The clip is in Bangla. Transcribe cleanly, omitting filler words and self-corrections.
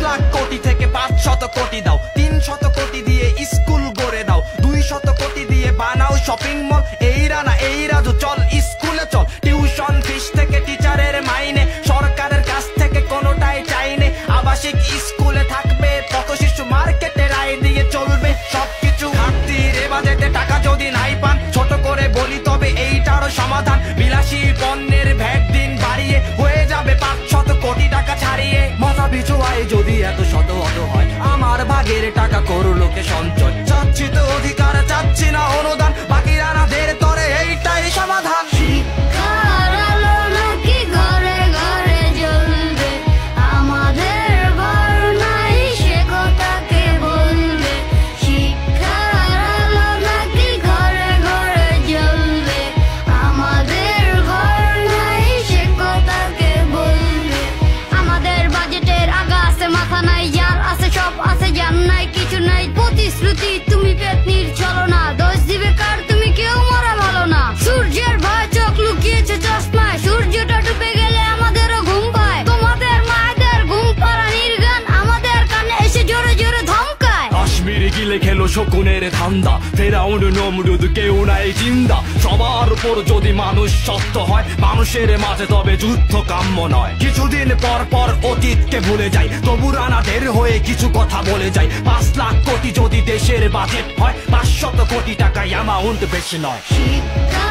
লাখ কোটি থেকে 500 কোটি দাও, 300 কোটি দিয়ে স্কুল গড়ে দাও, 200 কোটি দিয়ে বানাও শপিং মল। এই রানা এই রাজু চল স্কুলে চল, টিউশন ফিস থেকে টিচারের মাইনে, সরকারের কাছ থেকে কোনোটাই চাইনে। আবাসিক স্কুলে থাকবে কত শিশু, মার্কেটের আয় দিয়ে চলবে সবকিছু। ঘাটতির বাজেটে টাকা যদি নাই পান, ছোট করে বলি তবে এইটারও সমাধান। বিলাসী পণ্যের ভ্যাট দিন বাড়িয়ে হয়ে যাবে 500 কোটি টাকা ছাড়িয়ে। মাথা পিছু আয় যদি এত শত অত হয়, আমার ভাগের টাকা করো লোকে সঞ্চয়। চাচ্ছি তো অধিকার, চাচ্ছি না অনুদান, বাকি রানাদের তরে এইটাই সমাধান। শিক্ষার আলো নাকি ঘরে ঘরে জ্বলবে, আমাদের ঘর নাই সে কথা কে বলবে। শিক্ষার আলো নাকি ঘরে ঘরে জ্বলবে, আমাদের ঘর নাই সে কথা কে বলবে। আমাদের বাজেটের আগা আছে মাথা নাই, যার আছে সব আছে, যার নাই কিছু নাই। প্রতিশ্রুতি তুমি পেতনির চলো না, দোষ দিবে কার তুমি কেউ মরা ভালো না। সূর্যের ভয় চোখ লুকিয়েছে চশমায়, সূর্যটা ডুবে গেলে আমাদেরও ঘুম পায়। তোমাদের মায়েদের ঘুম পাড়ানির গান আমাদের কানে এসে জোরে জোরে ধমকায়। কাশ্মীরে গিলে খেলো শকুনের ধান্দা, ফেরাউন নমরুদ কেউ নাই জিন্দা। সবার উপর যদি মানুষ সত্য হয়, মানুষের মাঝে তবে যুদ্ধ কাম্য নয়। কিছুদিন পর পর অতীতকে ভুলে যাই, তবু রানাদের হয়ে কিছু কথা বলে যাই। 5 লাখ কোটি যদি দেশের বাজেট হয়, 500 কোটি টাকা অ্যামাউন্ট বেশি নয়। শিক্ষা